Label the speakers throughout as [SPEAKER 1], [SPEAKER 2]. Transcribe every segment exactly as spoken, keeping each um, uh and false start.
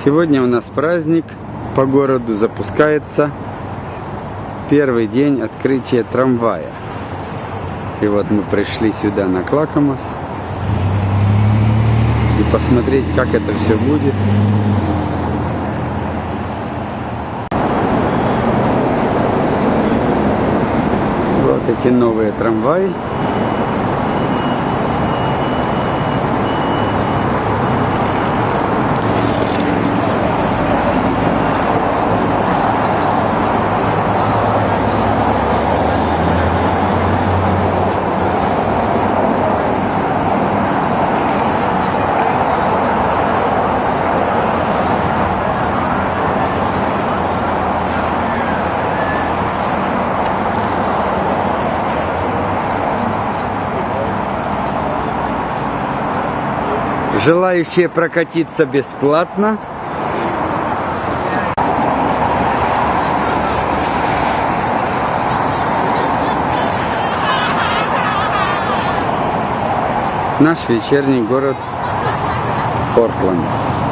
[SPEAKER 1] Сегодня у нас праздник, по городу запускается первый день открытия трамвая. И вот мы пришли сюда на Клакамас и посмотреть, как это все будет. Вот эти новые трамваи. Желающие прокатиться бесплатно. Наш вечерний город Портленд.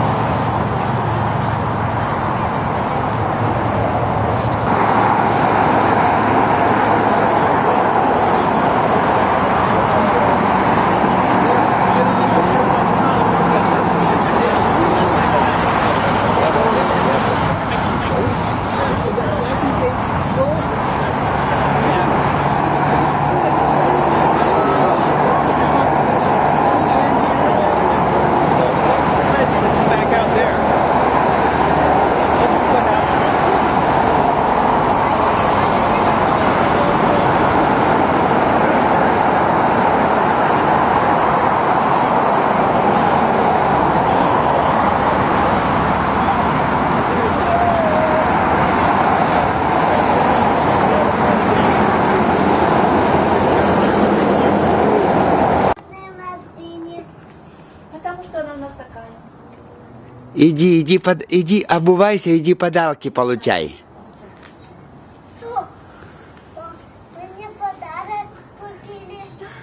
[SPEAKER 1] Иди, иди, под, иди, обувайся, иди подарки получай.
[SPEAKER 2] Стоп! Вы мне подарок купили.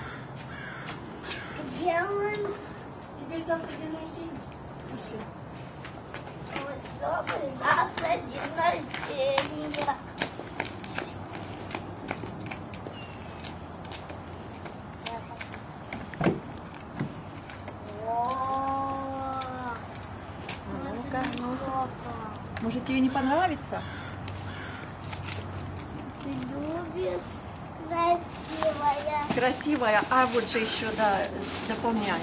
[SPEAKER 2] Где он?
[SPEAKER 3] Теперь завтра день рождения. Пошли.
[SPEAKER 2] Ой, стоп, завтра день рождения.
[SPEAKER 3] Может, тебе не понравится?
[SPEAKER 2] Ты любишь красивая.
[SPEAKER 3] Красивая, а вот же еще, да, дополняет.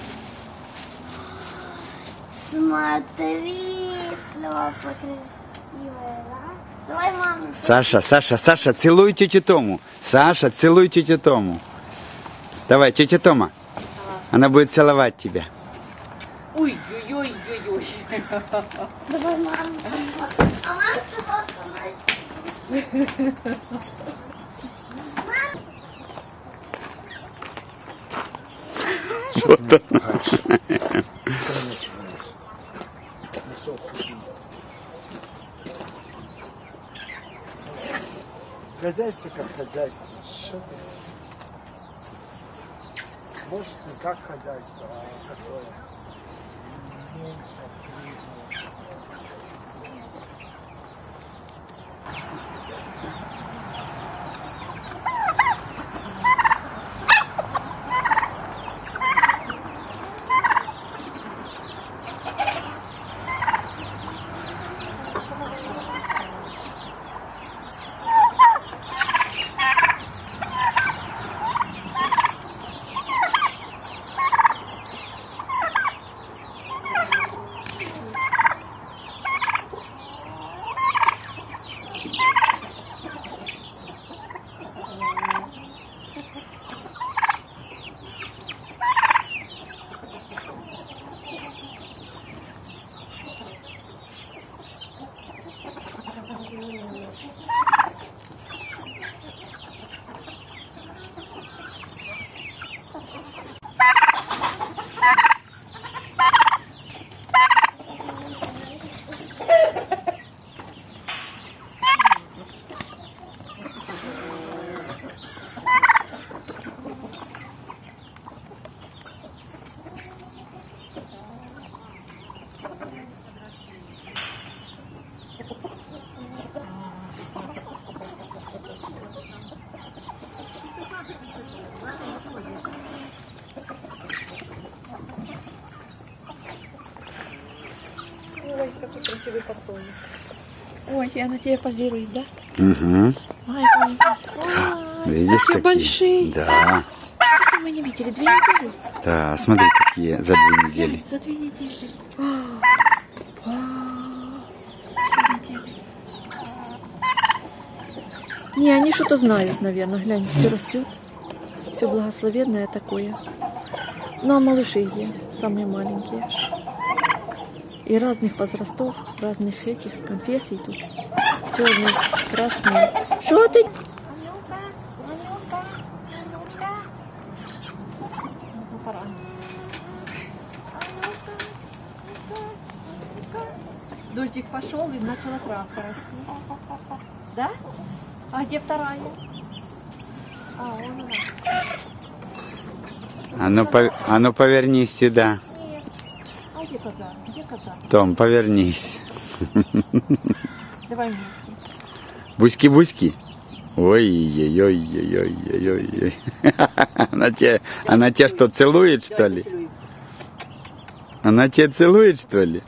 [SPEAKER 2] Смотри, Слава красивая, да? Давай, мама.
[SPEAKER 1] Саша, Саша, Саша, целуй тетю Тому. Саша, целуй тетю Тому. Давай, тетя Тома. Она будет целовать тебя.
[SPEAKER 3] Ой-ой-ой-ой-ой.
[SPEAKER 2] Давай, мама. А мама сказала, что она...
[SPEAKER 1] Вот она.
[SPEAKER 4] Хозяйство как хозяйство. Что ты? Может, не как хозяйство, а какое? Меньше, ближе.
[SPEAKER 3] подсолнух. Ой, я на тебя позирую, да?
[SPEAKER 1] Угу.
[SPEAKER 3] Ой, ой, ой.
[SPEAKER 1] Видишь,
[SPEAKER 3] Какие
[SPEAKER 1] какие?
[SPEAKER 3] большие.
[SPEAKER 1] Да.
[SPEAKER 3] Сколько мы не видели? Две недели?
[SPEAKER 1] Да, смотри, какие за две недели.
[SPEAKER 3] За две недели. А, а, две недели. Не, они что-то знают, наверное. Глянь, все растет. Все благословенное такое. Ну, а малыши где? Самые маленькие. И разных возрастов, разных этих конфессий тут. Черные, красные. Что ты?
[SPEAKER 2] Анюта, Анюта, Анюта,
[SPEAKER 3] Ну, поранится.
[SPEAKER 2] Анюта, Анюта, Анюта.
[SPEAKER 3] Дождик пошел и начала травка расти. Да? А где вторая? А, вон она.
[SPEAKER 1] А ну, по- а ну повернись сюда.
[SPEAKER 3] Нет. А где коза? Где коза?
[SPEAKER 1] Том, повернись.
[SPEAKER 3] Давай вместе.
[SPEAKER 1] Буськи-буськи. Ой-ой-ой-ой-ой-ой-ой. Она тебя, она тебя что, целует, что ли?
[SPEAKER 3] Поцелуй.
[SPEAKER 1] Она тебя целует, что ли?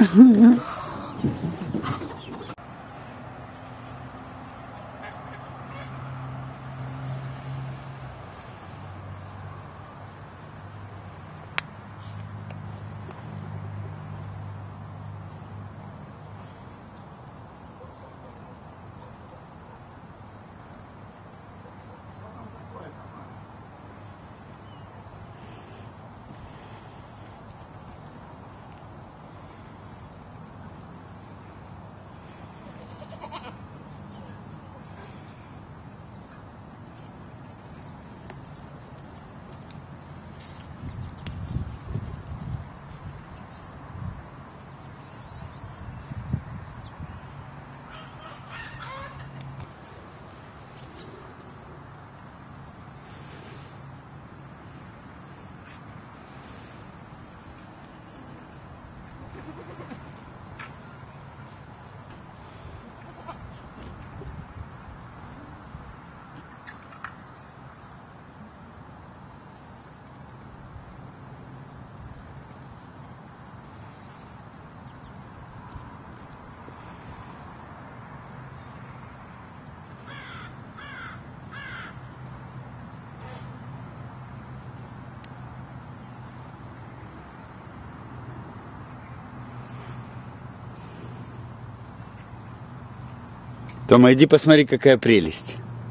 [SPEAKER 1] Тома, иди посмотри, какая прелесть.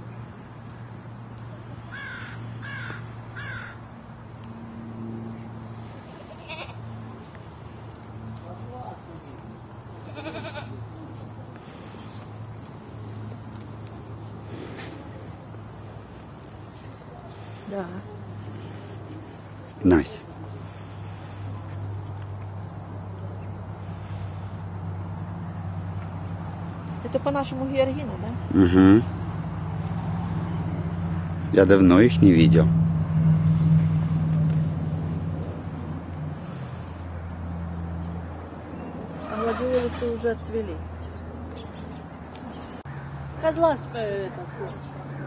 [SPEAKER 3] Да.
[SPEAKER 1] Настя.
[SPEAKER 3] Это по-нашему Георгина, да?
[SPEAKER 1] Угу. Я давно их не видел.
[SPEAKER 3] А гладиолусы уже отцвели. Козла с- э, это, слушай.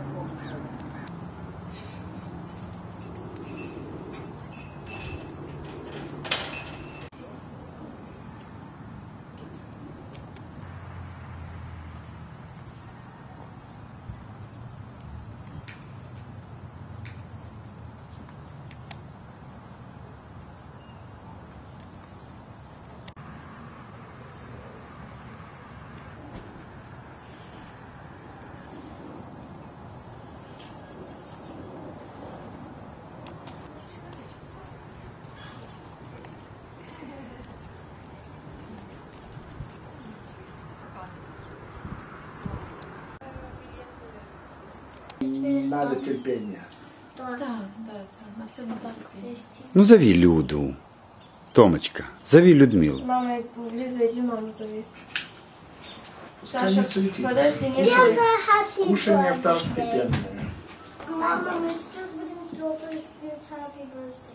[SPEAKER 4] Надо терпения.
[SPEAKER 3] Да, да, да, на все не так.
[SPEAKER 1] Ну, зови Люду. Томочка, зови Людмилу.
[SPEAKER 5] Мама, Лиза, иди маму зови.
[SPEAKER 4] Пускай не суетится.
[SPEAKER 5] Подожди, не
[SPEAKER 2] Я
[SPEAKER 5] жуй.
[SPEAKER 2] бы happy
[SPEAKER 4] Кушание
[SPEAKER 2] birthday.
[SPEAKER 4] второстепенное.
[SPEAKER 2] Мама, мы сейчас будем слопать happy birthday.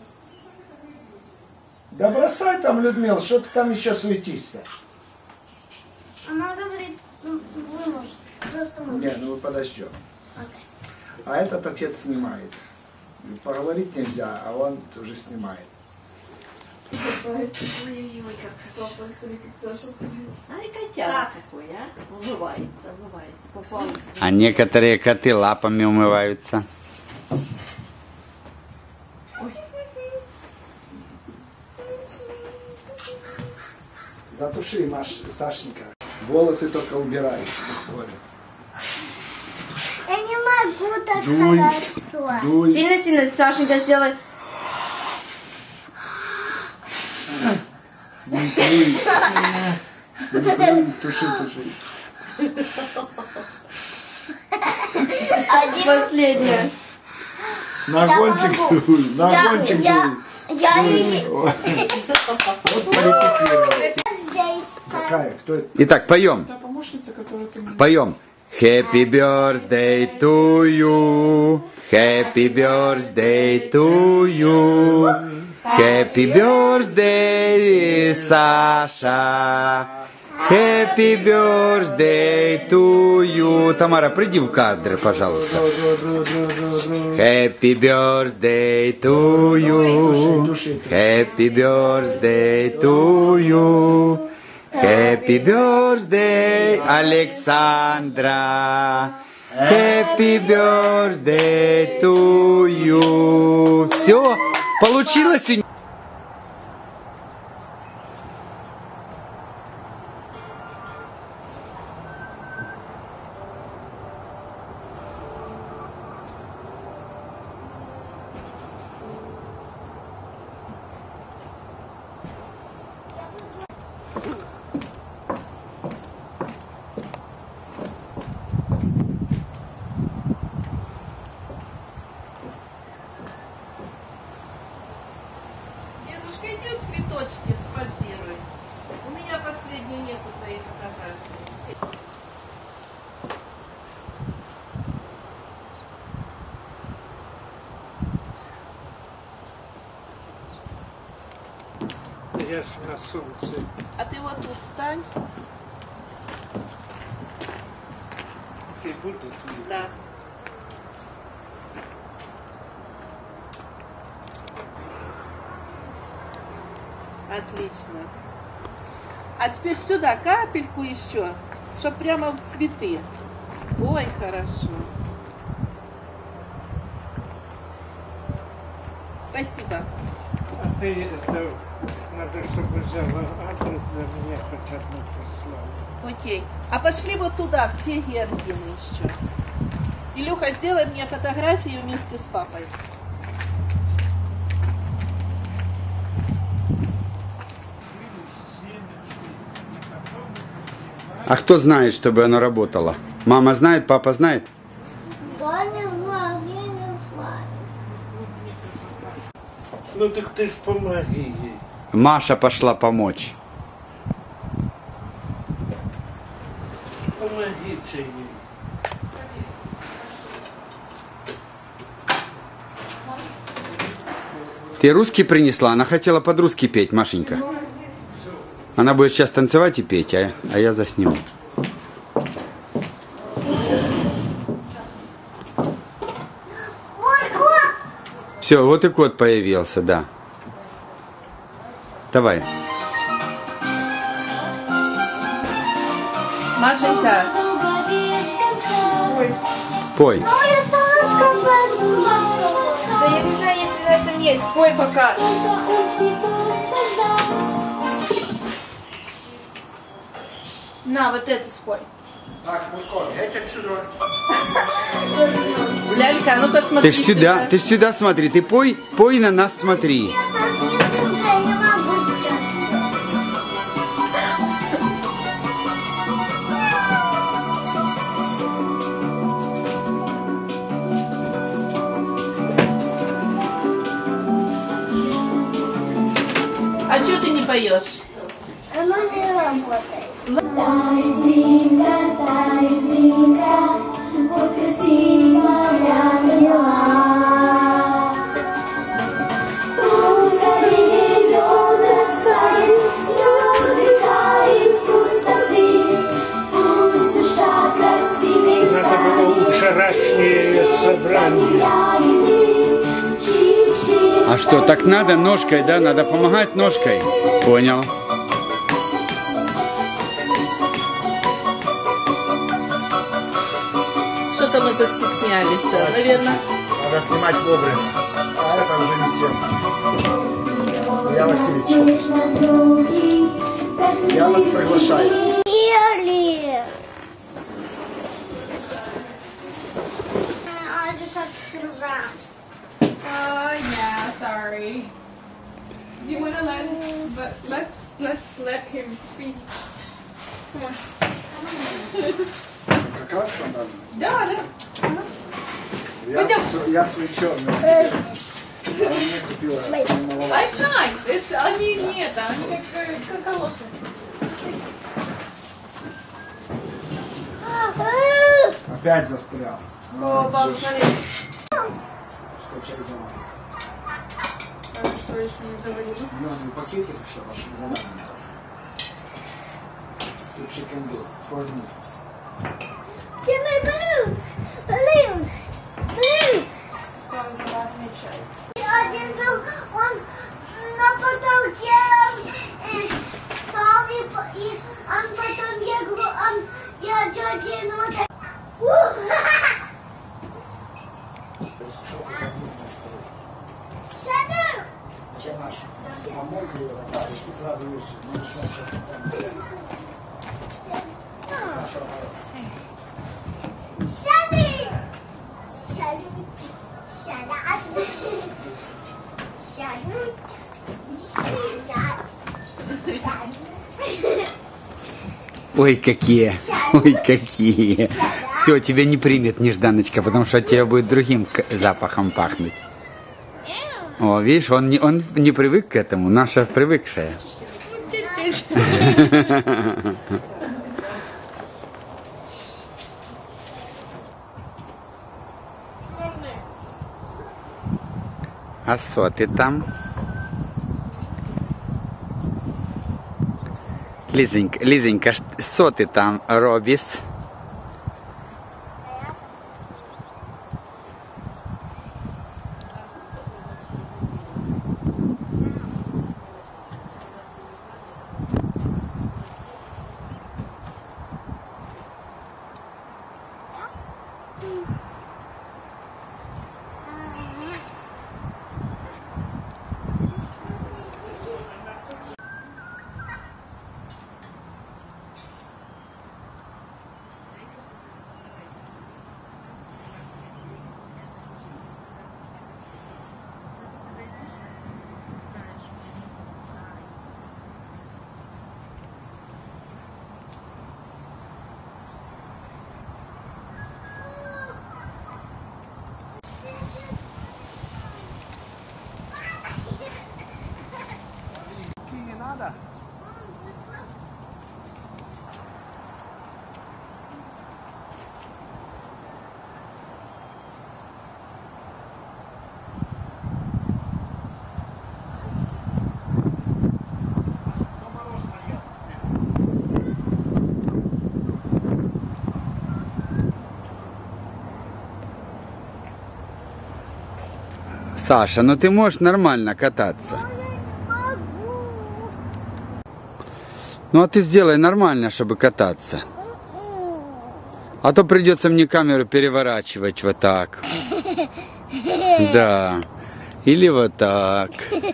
[SPEAKER 4] Да бросай там, Людмила, что ты там еще суетишься?
[SPEAKER 2] Она говорит, ну, вы можете, просто мы.
[SPEAKER 4] Не, ну вы подождем.
[SPEAKER 2] Окей.
[SPEAKER 4] А этот отец снимает. Поговорить нельзя, а он уже снимает.
[SPEAKER 3] Ой-ой-ой, как хорошо. Ай, котяра какой, а? Умывается, умывается. Попал.
[SPEAKER 1] А некоторые коты лапами умываются.
[SPEAKER 4] Затуши, Маш, Сашенька. Волосы только убирай.
[SPEAKER 2] Я не могу так
[SPEAKER 4] Дуй.
[SPEAKER 2] хорошо.
[SPEAKER 4] Дуй.
[SPEAKER 5] Сильно-сильно, Сашенька, сделай.
[SPEAKER 4] Дуй. Дуй. Туши, туши.
[SPEAKER 5] Последняя.
[SPEAKER 4] На гончик дуй. На
[SPEAKER 2] Я,
[SPEAKER 4] гончик
[SPEAKER 2] я,
[SPEAKER 4] дуй.
[SPEAKER 2] я не
[SPEAKER 4] Вот порепетировал.
[SPEAKER 2] здесь.
[SPEAKER 4] Какая? Кто это?
[SPEAKER 1] Итак, поем.
[SPEAKER 5] Та помощница, которую ты...
[SPEAKER 1] Поем. Happy birthday to you. Happy birthday to you. Happy birthday, Саша. Happy birthday to you. Тамара, приди в кадр, пожалуйста. Happy birthday to you. Happy birthday to you. Happy birthday, Александра. Happy birthday to you. Все, получилось у нее.
[SPEAKER 6] Дедушка, идет цветочки спазируй. У меня последнюю нету твоей фотографии.
[SPEAKER 7] Я ж на солнце.
[SPEAKER 6] А ты вот тут стань.
[SPEAKER 7] Ты будут?
[SPEAKER 6] Да. Отлично. А теперь сюда капельку еще, чтоб прямо в цветы. Ой, хорошо. Спасибо.
[SPEAKER 7] А ты это, надо, чтобы взяла адрес для меня хоть одну прислала.
[SPEAKER 6] Окей. А пошли вот туда, в те Георгины еще. Илюха, сделай мне фотографию вместе с папой.
[SPEAKER 1] А кто знает, чтобы оно работало? Мама знает, папа знает?
[SPEAKER 2] Я не знаю, я не знаю.
[SPEAKER 7] Ну так ты ж помоги ей.
[SPEAKER 1] Маша пошла помочь.
[SPEAKER 7] Помогите ей.
[SPEAKER 1] Ты русский принесла? Она хотела под русский петь, Машенька. Она будет сейчас танцевать и петь, а, а я засниму. Все, вот и кот появился, да. Давай.
[SPEAKER 6] Машенька.
[SPEAKER 1] Пой.
[SPEAKER 5] Да я не знаю, если на этом есть. Пой пока. На, вот эту спой.
[SPEAKER 4] Так, Мутко, геть отсюда.
[SPEAKER 6] Лялька, а ну-ка смотри.
[SPEAKER 1] Ты ж сюда, ты ж сюда смотри, ты пой, пой на нас смотри.
[SPEAKER 2] Я не могу сейчас.
[SPEAKER 6] А что ты не поешь?
[SPEAKER 2] Оно не работает.
[SPEAKER 8] Тайдинка, тайдинка, вот красивая мила. Пусть горит лед, растает, лед рекает пустоты. Пусть душа красивей
[SPEAKER 7] Надо было
[SPEAKER 8] станет,
[SPEAKER 7] вчерашнее собрание.
[SPEAKER 1] А А что, так надо ножкой, да? Надо помогать ножкой. Понял.
[SPEAKER 6] Что-то мы застеснялись, наверное.
[SPEAKER 4] Надо снимать вовремя. А это уже не съемка. Я Васильевич, я вас приглашаю.
[SPEAKER 2] Ели. I just have to sit around.
[SPEAKER 5] Oh yeah, sorry. Do you wanna let him? But let's let's let him be. Come on.
[SPEAKER 4] Как раз стандартно.
[SPEAKER 5] Да, да.
[SPEAKER 4] Я, с- я свой черный себе. А мне купила маловато.
[SPEAKER 5] It's nice. It's они не это, они как как калоши.
[SPEAKER 4] Опять застрял.
[SPEAKER 5] О, бабушка.
[SPEAKER 4] Что через замок?
[SPEAKER 5] Что еще не завалили?
[SPEAKER 4] Мёрзлый пакетик еще ваш за нами. Chicken for me.
[SPEAKER 2] Get my balloon. Balloon. Balloon.
[SPEAKER 5] Все, завалили чай.
[SPEAKER 2] Один был, он на потолке э, стал, и, по- и он потом я, гу- он, я тетя, ну вот так. Ух, ха-ха. Shadow.
[SPEAKER 4] Это наш. Мамой говорила, да, и сразу вышли. Мы начнем сейчас с нашего народа.
[SPEAKER 2] Shadow. Shadow. Shadow. Shadow. Shadow.
[SPEAKER 1] Ой, какие. Ой, какие. Все, тебя не примет нежданочка, потому что от тебя будет другим к- запахом пахнуть. О, видишь, он не, он не привык к этому, наша привыкшая. А що ти там? Лізенька, Лізенька, що ти там робиш?
[SPEAKER 4] Не надо.
[SPEAKER 1] Саша, ну ты можешь нормально кататься. Ну а ты сделай нормально, чтобы кататься. А то придется мне камеру переворачивать вот так. Да. Или вот так.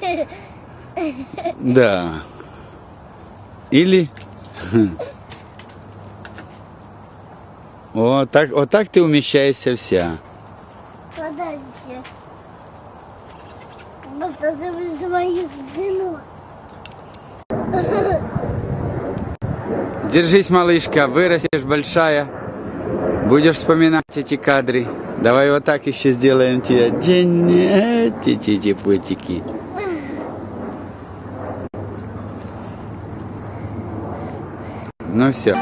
[SPEAKER 1] Да. Или... Вот так, вот так ты умещаешься вся.
[SPEAKER 2] Подожди. Просто за мою спину.
[SPEAKER 1] Держись, малышка, вырастешь большая. Будешь вспоминать эти кадры. Давай вот так еще сделаем тебе. Дженни, ти-ти-ти-путики. Ну все.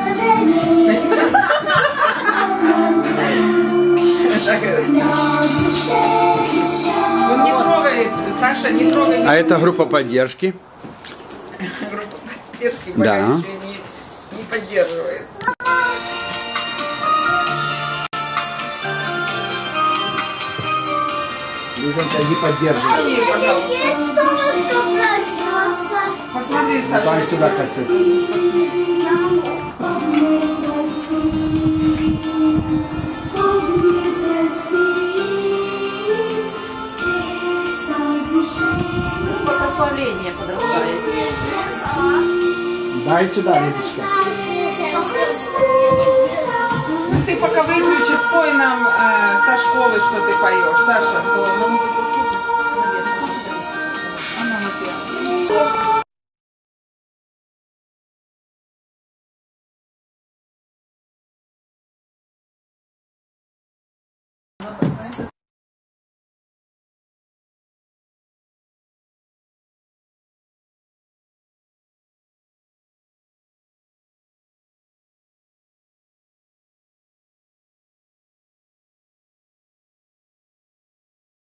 [SPEAKER 6] Он не трогает, Саша, не трогает.
[SPEAKER 1] А это группа поддержки.
[SPEAKER 6] Поддержки,
[SPEAKER 1] Да.
[SPEAKER 6] пока еще не, не поддерживает.
[SPEAKER 4] Лизонька, не поддерживай.
[SPEAKER 5] Посмотри, пожалуйста.
[SPEAKER 2] Здесь солнышко проснется.
[SPEAKER 5] Посмотри, Саша.
[SPEAKER 4] Дай сюда кассету.
[SPEAKER 6] Благословение подрастает.
[SPEAKER 4] Дай сюда, Лизочка.
[SPEAKER 5] Ну, ты пока выключи, спой нам э, со школы, что ты поешь. Саша, то на музыку включи. Она напела.